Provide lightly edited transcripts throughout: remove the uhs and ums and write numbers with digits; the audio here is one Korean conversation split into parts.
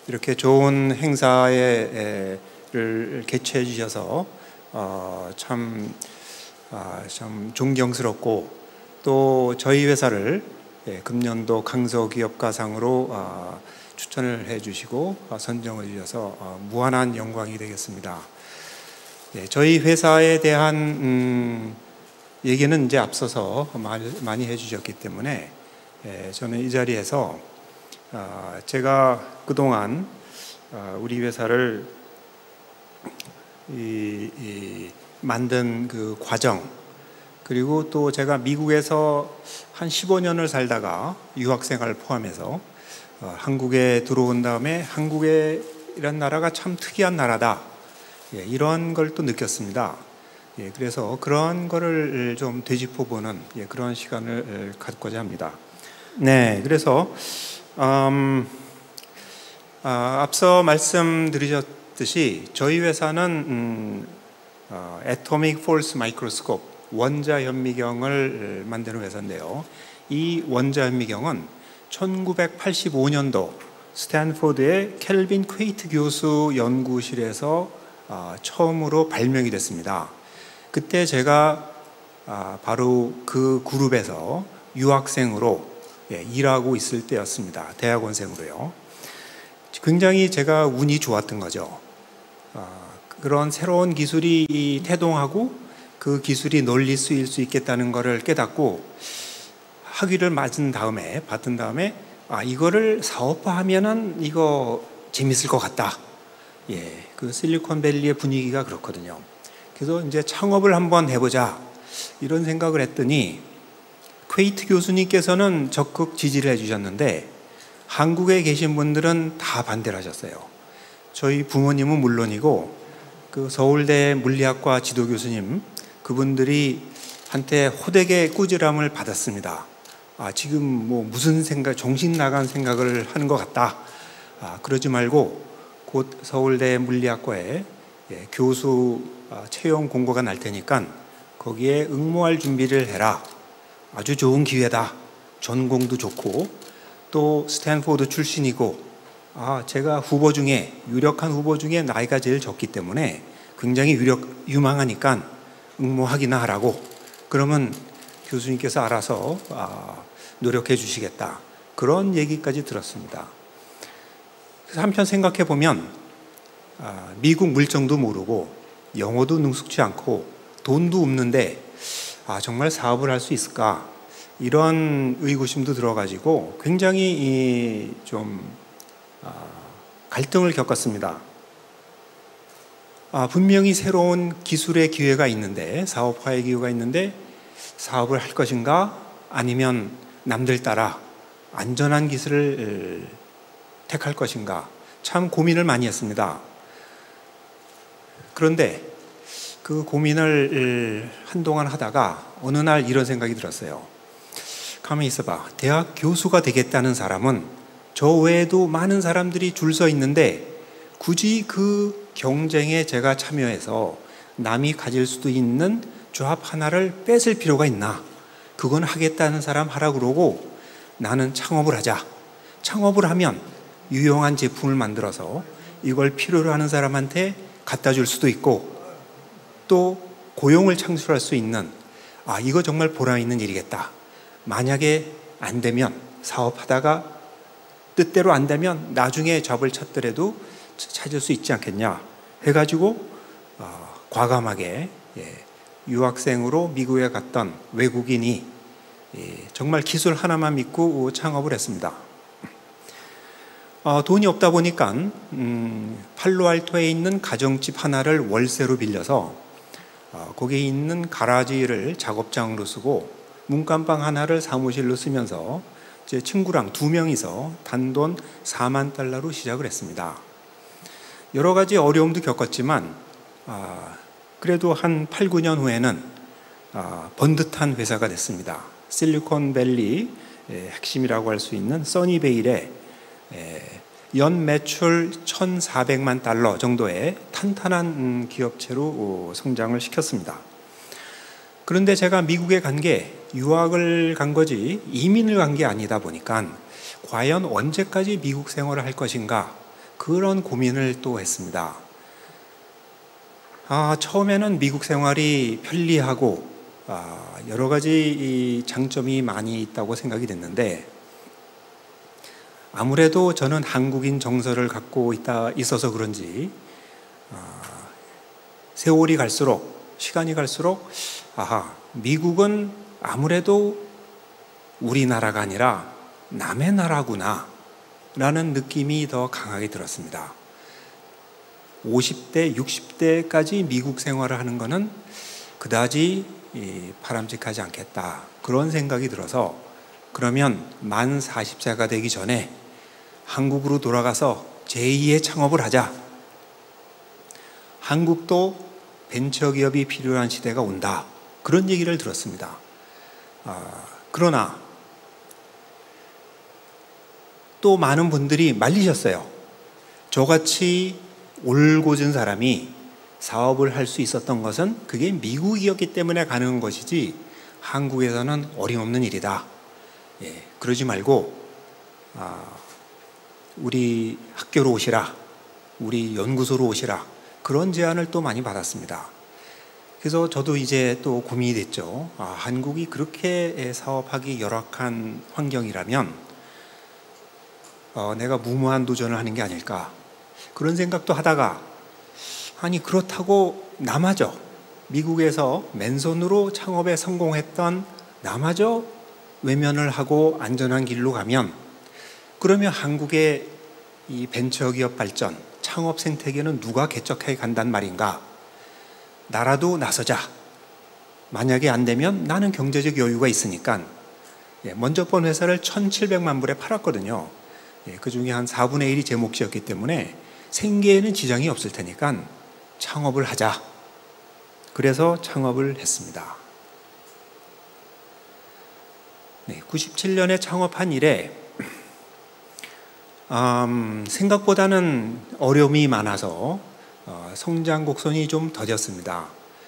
이렇게 좋은 행사를 개최해 주셔서 참 존경스럽고, 또 저희 회사를 금년도 강서기업가상으로 추천을 해 주시고 선정해 주셔서 무한한 영광이 되겠습니다. 저희 회사에 대한 얘기는 이제 앞서서 많이 해 주셨기 때문에 저는 이 자리에서 제가 그동안 우리 회사를 만든 그 과정, 그리고 또 제가 미국에서 한 15년을 살다가 유학생활을 포함해서 한국에 들어온 다음에 한국이란 나라가 참 특이한 나라다, 이런 걸 또 느꼈습니다. 그래서 그런 거를 좀 되짚어보는 그런 시간을 갖고자 합니다. 그래서 앞서 말씀드렸듯이 저희 회사는 Atomic Force Microscope, 원자현미경을 만드는 회사인데요. 이 원자현미경은 1985년도 스탠포드의 켈빈 퀘이트 교수 연구실에서 처음으로 발명이 됐습니다. 그때 제가 바로 그 그룹에서 유학생으로 일하고 있을 때였습니다. 대학원생으로요. 굉장히 제가 운이 좋았던 거죠. 그런 새로운 기술이 태동하고 그 기술이 널리 쓰일 수 있겠다는 것을 깨닫고 학위를 받은 다음에 이거를 사업화하면은 이거 재밌을 것 같다. 그 실리콘밸리의 분위기가 그렇거든요. 그래서 이제 창업을 한번 해보자 이런 생각을 했더니, 퀘이트 교수님께서는 적극 지지를 해주셨는데 한국에 계신 분들은 다 반대를 하셨어요. 저희 부모님은 물론이고 그 서울대 물리학과 지도 교수님, 그분들이 한테 호되게 꾸지람을 받았습니다. 지금 뭐 무슨 생각, 정신 나간 생각을 하는 것 같다. 그러지 말고 곧 서울대 물리학과에 교수 채용 공고가 날 테니까 거기에 응모할 준비를 해라. 아주 좋은 기회다. 전공도 좋고 또 스탠포드 출신이고, 제가 후보 중에, 유력한 후보 중에 나이가 제일 적기 때문에 굉장히 유망하니까 응모하기나 하라고. 그러면 교수님께서 알아서 노력해 주시겠다. 그런 얘기까지 들었습니다. 그래서 한편 생각해 보면 미국 물정도 모르고 영어도 능숙치 않고 돈도 없는데 정말 사업을 할 수 있을까? 이런 의구심도 들어가지고 굉장히 좀 갈등을 겪었습니다. 분명히 새로운 기술의 기회가 있는데, 사업화의 기회가 있는데 사업을 할 것인가 아니면 남들 따라 안전한 기술을 택할 것인가, 참 고민을 많이 했습니다. 그런데 그 고민을 한동안 하다가 어느 날 이런 생각이 들었어요. 가만히 있어봐. 대학 교수가 되겠다는 사람은 저 외에도 많은 사람들이 줄 서 있는데 굳이 그 경쟁에 제가 참여해서 남이 가질 수도 있는 조합 하나를 뺏을 필요가 있나? 그건 하겠다는 사람 하라 그러고 나는 창업을 하자. 창업을 하면 유용한 제품을 만들어서 이걸 필요로 하는 사람한테 갖다 줄 수도 있고 또 고용을 창출할 수 있는, 이거 정말 보람 있는 일이겠다. 만약에 안 되면, 사업하다가 뜻대로 안 되면 나중에 잡을 찾더라도 찾을 수 있지 않겠냐 해가지고 과감하게 유학생으로 미국에 갔던 외국인이 정말 기술 하나만 믿고 창업을 했습니다. 돈이 없다 보니까 팔로알토에 있는 가정집 하나를 월세로 빌려서 거기에 있는 가라지를 작업장으로 쓰고 문간방 하나를 사무실로 쓰면서 제 친구랑 2명이서 단돈 $40,000로 시작을 했습니다. 여러 가지 어려움도 겪었지만 그래도 한 8, 9년 후에는 번듯한 회사가 됐습니다. 실리콘밸리 핵심이라고 할 수 있는 써니베일에 연 매출 $1,400만 정도의 탄탄한 기업체로 성장을 시켰습니다. 그런데 제가 미국에 간 게 유학을 간 거지 이민을 간 게 아니다 보니까 과연 언제까지 미국 생활을 할 것인가, 그런 고민을 또 했습니다. 처음에는 미국 생활이 편리하고 여러 가지 장점이 많이 있다고 생각이 됐는데, 아무래도 저는 한국인 정서를 갖고 있어서 그런지 세월이 갈수록, 시간이 갈수록 미국은 아무래도 우리나라가 아니라 남의 나라구나 라는 느낌이 더 강하게 들었습니다. 50대, 60대까지 미국 생활을 하는 것은 그다지 바람직하지 않겠다, 그런 생각이 들어서, 그러면 만 40세가 되기 전에 한국으로 돌아가서 제2의 창업을 하자. 한국도 벤처기업이 필요한 시대가 온다, 그런 얘기를 들었습니다. 그러나 또 많은 분들이 말리셨어요. 저같이 올곧은 사람이 사업을 할 수 있었던 것은 그게 미국이었기 때문에 가능한 것이지 한국에서는 어림없는 일이다. 그러지 말고 우리 학교로 오시라, 우리 연구소로 오시라, 그런 제안을 또 많이 받았습니다. 그래서 저도 이제 또 고민이 됐죠. 한국이 그렇게 사업하기 열악한 환경이라면 내가 무모한 도전을 하는 게 아닐까, 그런 생각도 하다가, 아니 그렇다고 남아저, 미국에서 맨손으로 창업에 성공했던 남아저 외면을 하고 안전한 길로 가면, 그러면 한국의 이 벤처기업 발전, 창업 생태계는 누가 개척해 간단 말인가? 나라도 나서자. 만약에 안 되면 나는 경제적 여유가 있으니까, 먼저 번 회사를 1,700만 불에 팔았거든요. 그 중에 한 4분의 1이 제 몫이었기 때문에 생계에는 지장이 없을 테니까 창업을 하자. 그래서 창업을 했습니다. 97년에 창업한 이래 생각보다는 어려움이 많아서 성장 곡선이 좀 더뎠습니다.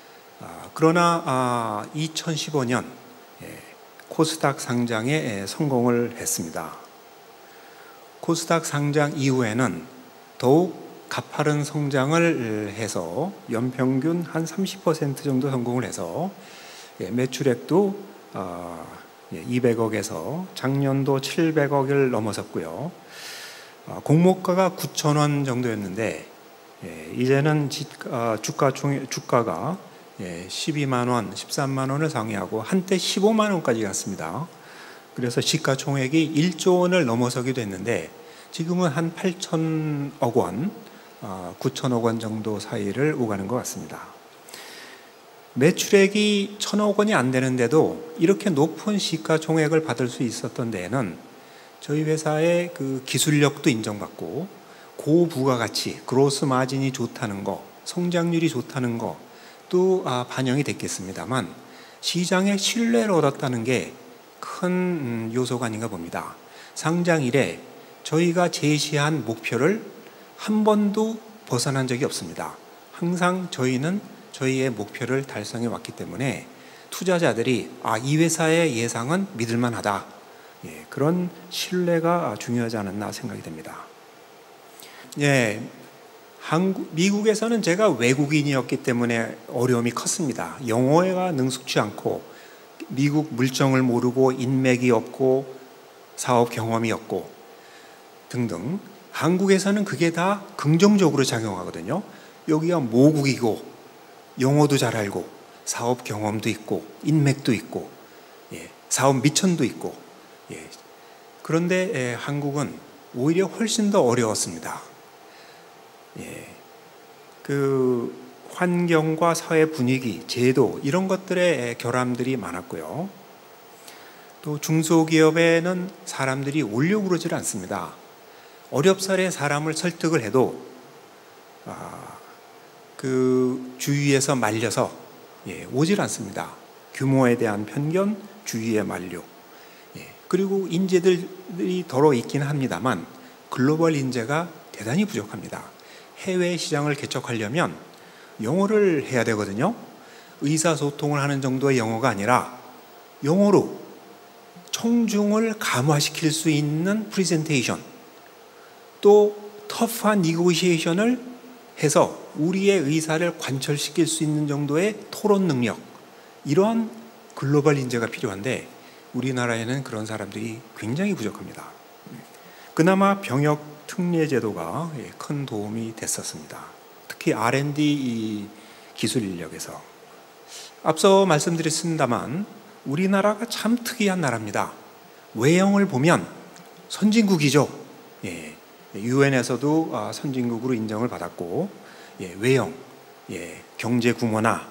그러나 2015년 코스닥 상장에 성공을 했습니다. 코스닥 상장 이후에는 더욱 가파른 성장을 해서 연평균 한 30% 정도 성공을 해서 매출액도 200억에서 작년도 700억을 넘어섰고요. 공모가가 9,000원 정도였는데 이제는 주가가 12만 원, 13만 원을 상회하고 한때 15만 원까지 갔습니다. 그래서 시가총액이 1조 원을 넘어서기도 했는데 지금은 한 8천억 원, 9천억 원 정도 사이를 오가는 것 같습니다. 매출액이 1,000억 원이 안 되는데도 이렇게 높은 시가총액을 받을 수 있었던 데에는 저희 회사의 그 기술력도 인정받고 고부가가치, 그로스 마진이 좋다는 거, 성장률이 좋다는 거 또 반영이 됐겠습니다만 시장의 신뢰를 얻었다는 게 큰 요소가 아닌가 봅니다. 상장 이래 저희가 제시한 목표를 한 번도 벗어난 적이 없습니다. 항상 저희는 저희의 목표를 달성해 왔기 때문에 투자자들이 이 회사의 예상은 믿을만하다, 그런 신뢰가 중요하지 않았나 생각이 됩니다. 미국에서는 제가 외국인이었기 때문에 어려움이 컸습니다. 영어가 능숙치 않고 미국 물정을 모르고 인맥이 없고 사업 경험이 없고 등등. 한국에서는 그게 다 긍정적으로 작용하거든요. 여기가 모국이고 영어도 잘 알고 사업 경험도 있고 인맥도 있고 사업 미천도 있고 그런데 한국은 오히려 훨씬 더 어려웠습니다. 그 환경과 사회 분위기, 제도 이런 것들의 결함들이 많았고요. 또 중소기업에는 사람들이 오려고 그러질 않습니다. 어렵사리 사람을 설득을 해도 그 주위에서 말려서 오질 않습니다. 규모에 대한 편견, 주위의 만류, 그리고 인재들이 더러 있긴 합니다만 글로벌 인재가 대단히 부족합니다. 해외 시장을 개척하려면 영어를 해야 되거든요. 의사소통을 하는 정도의 영어가 아니라 영어로 청중을 감화시킬 수 있는 프레젠테이션, 또 터프한 니고시에이션을 해서 우리의 의사를 관철시킬 수 있는 정도의 토론 능력, 이런 글로벌 인재가 필요한데 우리나라에는 그런 사람들이 굉장히 부족합니다. 그나마 병역 특례 제도가 큰 도움이 됐었습니다. 특히 R&D 기술 인력에서. 앞서 말씀드렸습니다만 우리나라가 참 특이한 나라입니다. 외형을 보면 선진국이죠. 유엔에서도 선진국으로 인정을 받았고, 외형, 경제 규모나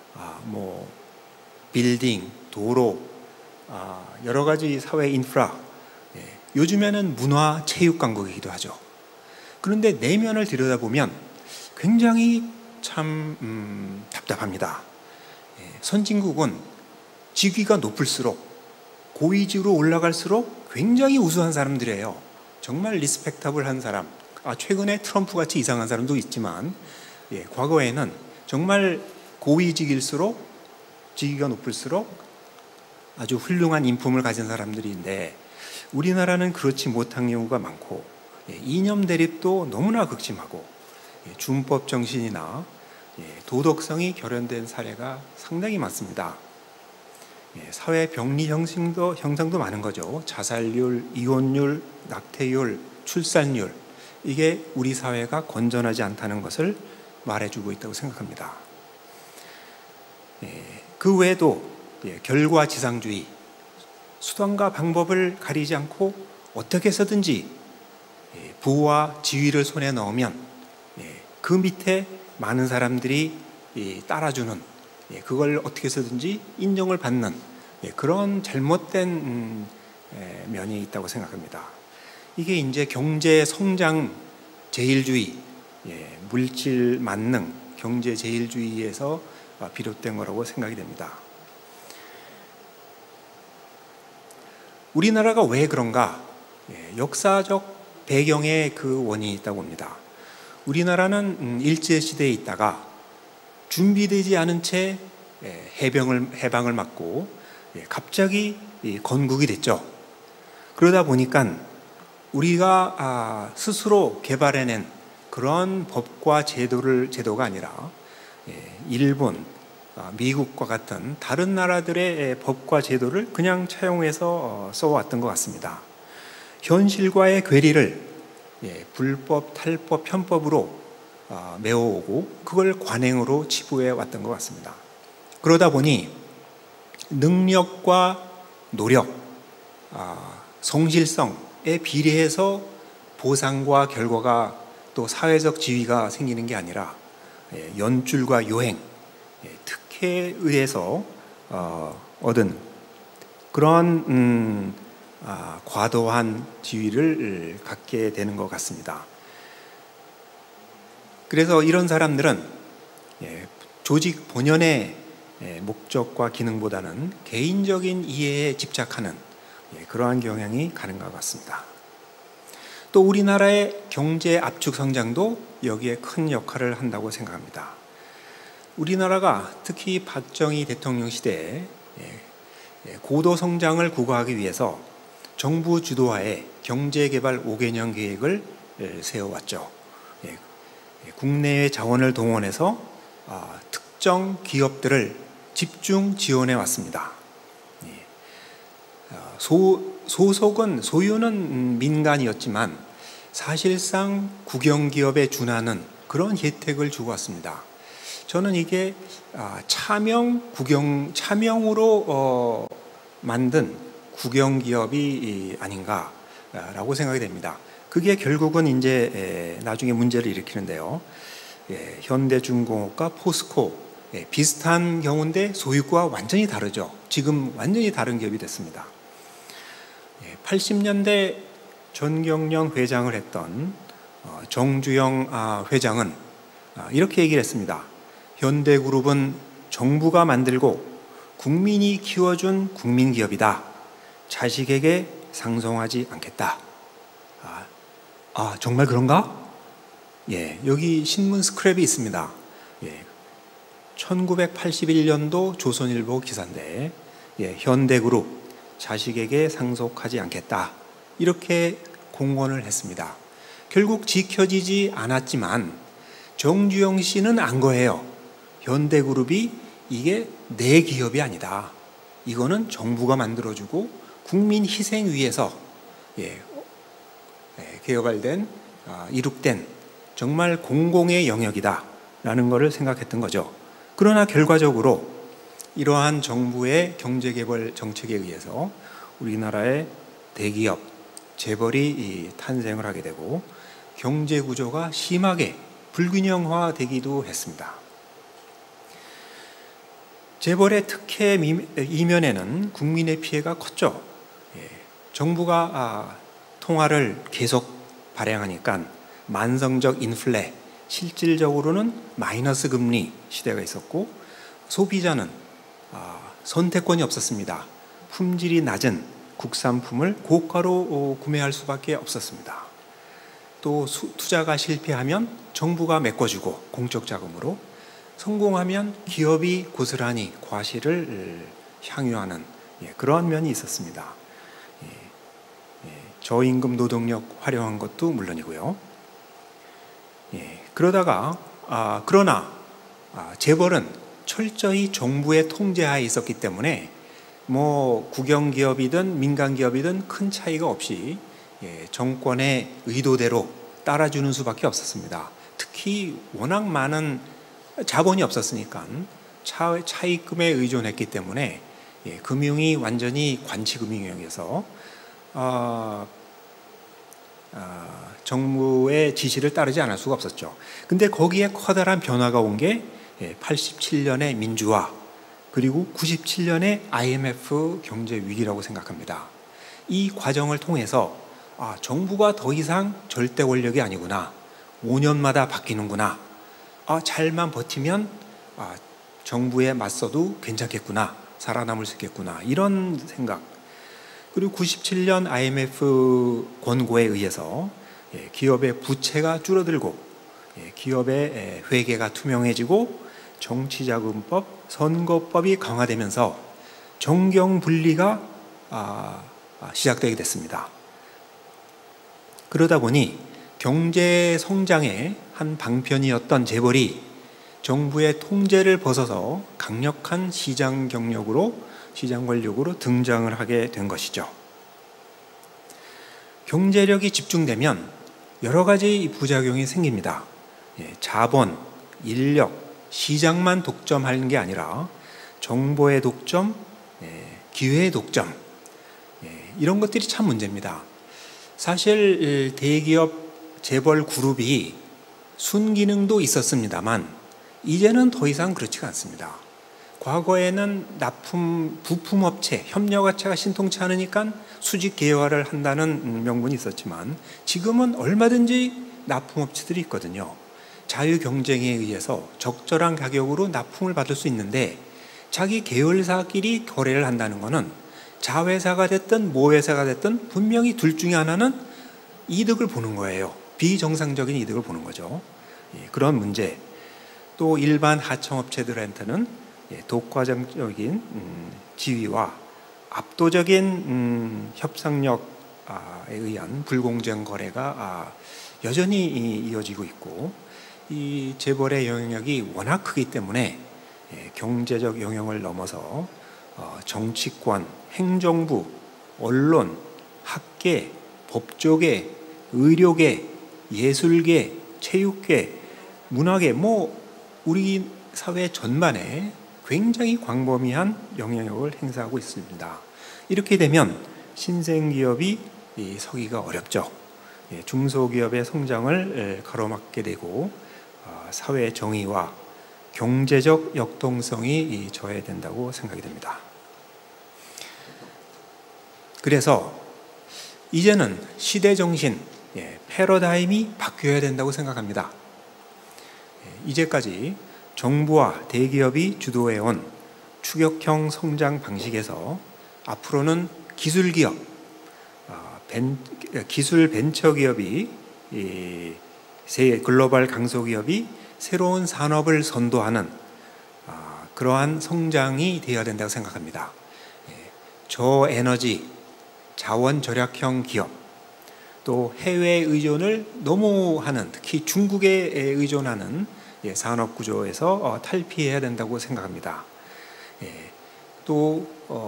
빌딩, 도로, 여러 가지 사회 인프라, 요즘에는 문화 체육 강국이기도 하죠. 그런데 내면을 들여다보면 굉장히 참 답답합니다. 선진국은 직위가 높을수록, 고위직으로 올라갈수록 굉장히 우수한 사람들이에요. 정말 리스펙터블한 사람. 최근에 트럼프 같이 이상한 사람도 있지만, 과거에는 정말 고위직일수록, 직위가 높을수록 아주 훌륭한 인품을 가진 사람들인데, 우리나라는 그렇지 못한 경우가 많고, 이념 대립도 너무나 극심하고, 준법 정신이나 도덕성이 결연된 사례가 상당히 많습니다. 사회 병리 형상도 많은 거죠. 자살률, 이혼율, 낙태율, 출산율, 이게 우리 사회가 건전하지 않다는 것을 말해주고 있다고 생각합니다. 그 외에도 결과지상주의, 수단과 방법을 가리지 않고 어떻게 해서든지 부와 지위를 손에 넣으면 그 밑에 많은 사람들이 따라주는, 그걸 어떻게 해서든지 인정을 받는 그런 잘못된 면이 있다고 생각합니다. 이게 이제 경제 성장 제일주의, 물질 만능 경제 제일주의에서 비롯된 거라고 생각이 됩니다. 우리나라가 왜 그런가? 역사적 배경에 그 원인이 있다고 봅니다. 우리나라는 일제시대에 있다가 준비되지 않은 채 해방을 맞고 갑자기 건국이 됐죠. 그러다 보니까 우리가 스스로 개발해낸 그런 법과 제도가 아니라 일본, 미국과 같은 다른 나라들의 법과 제도를 그냥 차용해서 써왔던 것 같습니다. 현실과의 괴리를 불법, 탈법, 편법으로 메워오고 그걸 관행으로 치부해 왔던 것 같습니다. 그러다 보니 능력과 노력, 성실성에 비례해서 보상과 결과가 또 사회적 지위가 생기는 게 아니라 연줄과 요행, 특혜에 의해서 얻은 그런 과도한 지위를 갖게 되는 것 같습니다. 그래서 이런 사람들은 조직 본연의 목적과 기능보다는 개인적인 이해에 집착하는 그러한 경향이 가는 것 같습니다. 또 우리나라의 경제 압축 성장도 여기에 큰 역할을 한다고 생각합니다. 우리나라가 특히 박정희 대통령 시대에 고도 성장을 구가하기 위해서 정부 주도하에 경제개발 5개년 계획을 세워왔죠. 국내의 자원을 동원해서 특정 기업들을 집중 지원해 왔습니다. 소유는 민간이었지만 사실상 국영기업에 준하는 그런 혜택을 주고 왔습니다. 저는 이게 차명으로 만든 국영기업이 아닌가라고 생각이 됩니다. 그게 결국은 이제 나중에 문제를 일으키는데요. 현대중공업과 포스코 비슷한 경우인데 소유구가 완전히 다르죠. 지금 완전히 다른 기업이 됐습니다. 80년대 전경련 회장을 했던 정주영 회장은 이렇게 얘기를 했습니다. 현대그룹은 정부가 만들고 국민이 키워준 국민기업이다. 자식에게 상속하지 않겠다. 정말 그런가? 여기 신문 스크랩이 있습니다. 1981년도 조선일보 기사인데 현대그룹 자식에게 상속하지 않겠다. 이렇게 공언을 했습니다. 결국 지켜지지 않았지만 정주영 씨는 안 거예요. 현대그룹이 이게 내 기업이 아니다. 이거는 정부가 만들어주고 국민 희생 위해서 개발된, 이룩된 정말 공공의 영역이다라는 것을 생각했던 거죠. 그러나 결과적으로 이러한 정부의 경제개발 정책에 의해서 우리나라의 대기업, 재벌이 탄생을 하게 되고 경제구조가 심하게 불균형화되기도 했습니다. 재벌의 특혜 이면에는 국민의 피해가 컸죠. 정부가 통화를 계속 발행하니까 만성적 인플레, 실질적으로는 마이너스 금리 시대가 있었고, 소비자는 선택권이 없었습니다. 품질이 낮은 국산품을 고가로 구매할 수밖에 없었습니다. 또 투자가 실패하면 정부가 메꿔주고 공적 자금으로, 성공하면 기업이 고스란히 과실을 향유하는 그러한 면이 있었습니다. 저임금 노동력 활용한 것도 물론이고요. 그러나 재벌은 철저히 정부의 통제하에 있었기 때문에 뭐 국영기업이든 민간기업이든 큰 차이가 없이 정권의 의도대로 따라주는 수밖에 없었습니다. 특히 워낙 많은 자본이 없었으니까 차입금에 의존했기 때문에 금융이 완전히 관치금융형에서 정부의 지시를 따르지 않을 수가 없었죠. 근데 거기에 커다란 변화가 온 게 87년의 민주화, 그리고 97년의 IMF 경제 위기라고 생각합니다. 이 과정을 통해서 정부가 더 이상 절대 권력이 아니구나, 5년마다 바뀌는구나, 잘만 버티면 정부에 맞서도 괜찮겠구나, 살아남을 수 있겠구나, 이런 생각. 그리고 97년 IMF 권고에 의해서 기업의 부채가 줄어들고 기업의 회계가 투명해지고 정치자금법, 선거법이 강화되면서 정경분리가 시작되게 됐습니다. 그러다 보니 경제 성장의 한 방편이었던 재벌이 정부의 통제를 벗어서 강력한 시장 권력으로 등장을 하게 된 것이죠. 경제력이 집중되면 여러 가지 부작용이 생깁니다. 자본, 인력, 시장만 독점하는 게 아니라 정보의 독점, 기회의 독점, 이런 것들이 참 문제입니다. 사실 대기업 재벌 그룹이 순기능도 있었습니다만 이제는 더 이상 그렇지가 않습니다. 과거에는 부품업체, 협력업체가 신통치 않으니까 수직 계열화를 한다는 명분이 있었지만 지금은 얼마든지 납품업체들이 있거든요. 자유 경쟁에 의해서 적절한 가격으로 납품을 받을 수 있는데, 자기 계열사끼리 거래를 한다는 것은 자회사가 됐든 모회사가 됐든 분명히 둘 중에 하나는 이득을 보는 거예요. 비정상적인 이득을 보는 거죠. 그런 문제. 또 일반 하청업체들한테는 독과점적인 지위와 압도적인 협상력에 의한 불공정 거래가 여전히 이어지고 있고, 이 재벌의 영향력이 워낙 크기 때문에 경제적 영역을 넘어서 정치권, 행정부, 언론, 학계, 법조계, 의료계, 예술계, 체육계, 문화계, 우리 사회 전반에 굉장히 광범위한 영향력을 행사하고 있습니다. 이렇게 되면 신생기업이 서기가 어렵죠. 중소기업의 성장을 가로막게 되고 사회 정의와 경제적 역동성이 저해된다고 생각이 됩니다. 그래서 이제는 시대 정신, 패러다임이 바뀌어야 된다고 생각합니다. 이제까지 정부와 대기업이 주도해온 추격형 성장 방식에서 앞으로는 기술기업, 기술 벤처기업이, 글로벌 강소기업이 새로운 산업을 선도하는 그러한 성장이 되어야 된다고 생각합니다. 저에너지, 자원 절약형 기업, 또 해외 의존을 너무 하는, 특히 중국에 의존하는 산업 구조에서 탈피해야 된다고 생각합니다. 또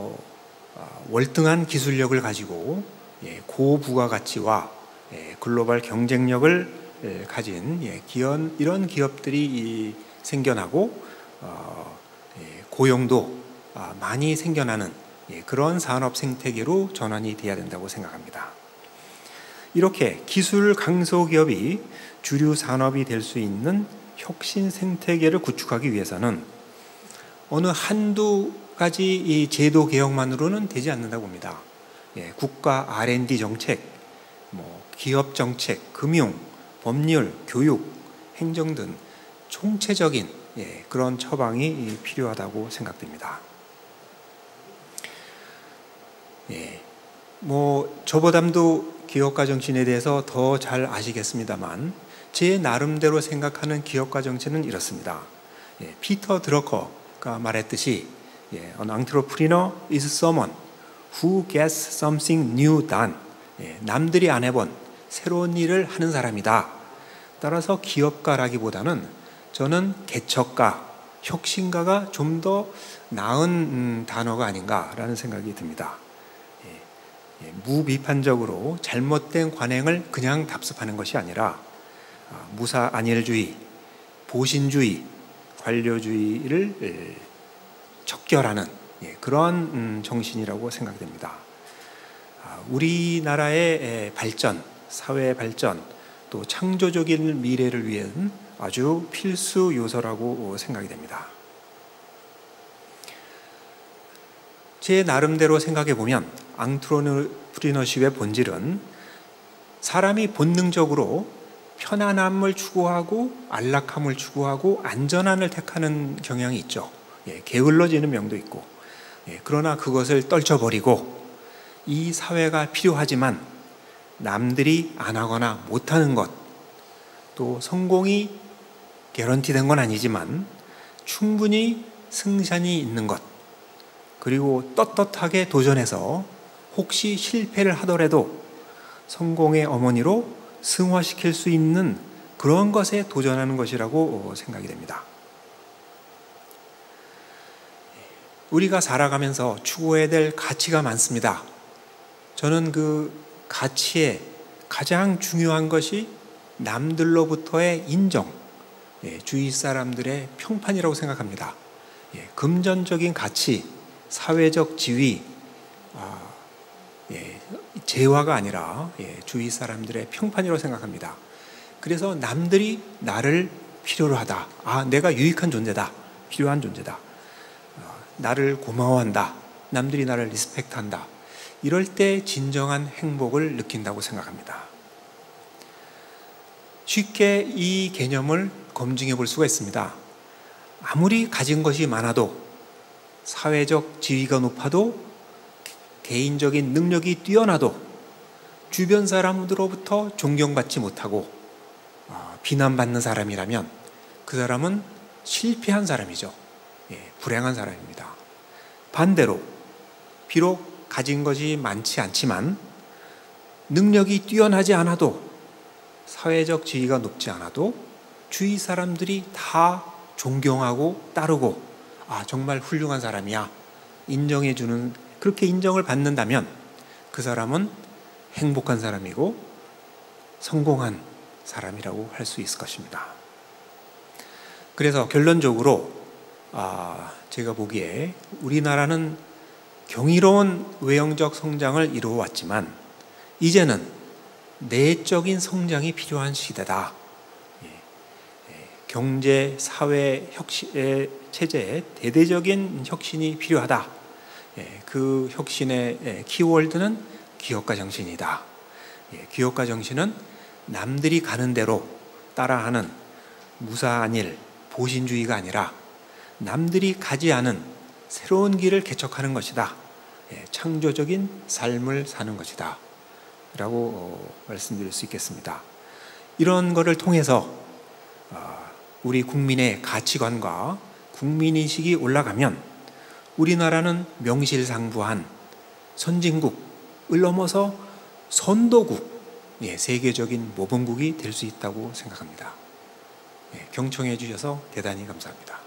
월등한 기술력을 가지고 고부가가치와 글로벌 경쟁력을 가진 이런 기업들이 생겨나고 고용도 많이 생겨나는 그런 산업 생태계로 전환이 돼야 된다고 생각합니다. 이렇게 기술 강소 기업이 주류 산업이 될 수 있는 혁신 생태계를 구축하기 위해서는 어느 한두 가지 이 제도 개혁만으로는 되지 않는다고 봅니다. 국가 R&D 정책, 기업 정책, 금융, 법률, 교육, 행정 등 총체적인 그런 처방이 필요하다고 생각됩니다. 저보담도 기업가 정신에 대해서 더 잘 아시겠습니다만 제 나름대로 생각하는 기업가 정신은 이렇습니다. 피터 드러커가 말했듯이 An entrepreneur is someone who gets something new done. 남들이 안 해본 새로운 일을 하는 사람이다. 따라서 기업가라기보다는 저는 개척가, 혁신가가 좀 더 나은 단어가 아닌가라는 생각이 듭니다. 무비판적으로 잘못된 관행을 그냥 답습하는 것이 아니라 무사안일주의, 보신주의, 관료주의를 척결하는 그런 정신이라고 생각됩니다. 우리나라의 발전, 사회 발전, 또 창조적인 미래를 위한 아주 필수 요소라고 생각이 됩니다. 제 나름대로 생각해 보면 앙트레프리너십의 본질은 사람이 본능적으로 편안함을 추구하고 안락함을 추구하고 안전함을 택하는 경향이 있죠. 게을러지는 면도 있고, 그러나 그것을 떨쳐버리고 이 사회가 필요하지만 남들이 안 하거나 못하는 것, 또 성공이 개런티된 건 아니지만 충분히 승산이 있는 것, 그리고 떳떳하게 도전해서 혹시 실패를 하더라도 성공의 어머니로 승화시킬 수 있는 그런 것에 도전하는 것이라고 생각이 됩니다. 우리가 살아가면서 추구해야 될 가치가 많습니다. 저는 그 가치에 가장 중요한 것이 남들로부터의 인정, 주위 사람들의 평판이라고 생각합니다. 금전적인 가치, 사회적 지위, 재화가 아니라 주위 사람들의 평판이라고 생각합니다. 그래서 남들이 나를 필요로 하다. 내가 유익한 존재다. 필요한 존재다. 나를 고마워한다. 남들이 나를 리스펙트한다. 이럴 때 진정한 행복을 느낀다고 생각합니다. 쉽게 이 개념을 검증해 볼 수가 있습니다. 아무리 가진 것이 많아도, 사회적 지위가 높아도, 개인적인 능력이 뛰어나도 주변 사람들로부터 존경받지 못하고 비난받는 사람이라면 그 사람은 실패한 사람이죠. 불행한 사람입니다. 반대로 비록 가진 것이 많지 않지만 능력이 뛰어나지 않아도, 사회적 지위가 높지 않아도 주위 사람들이 다 존경하고 따르고 정말 훌륭한 사람이야 인정해주는, 그렇게 인정을 받는다면 그 사람은 행복한 사람이고 성공한 사람이라고 할 수 있을 것입니다. 그래서 결론적으로 제가 보기에 우리나라는 경이로운 외형적 성장을 이루어왔지만 이제는 내적인 성장이 필요한 시대다. 경제, 사회, 체제에 대대적인 혁신이 필요하다. 그 혁신의 키워드는 기업가 정신이다. 기업가 정신은 남들이 가는 대로 따라하는 무사안일, 보신주의가 아니라 남들이 가지 않은 새로운 길을 개척하는 것이다. 창조적인 삶을 사는 것이다. 라고 말씀드릴 수 있겠습니다. 이런 것을 통해서 우리 국민의 가치관과 국민인식이 올라가면 우리나라는 명실상부한 선진국을 넘어서 선도국, 세계적인 모범국이 될 수 있다고 생각합니다. 경청해 주셔서 대단히 감사합니다.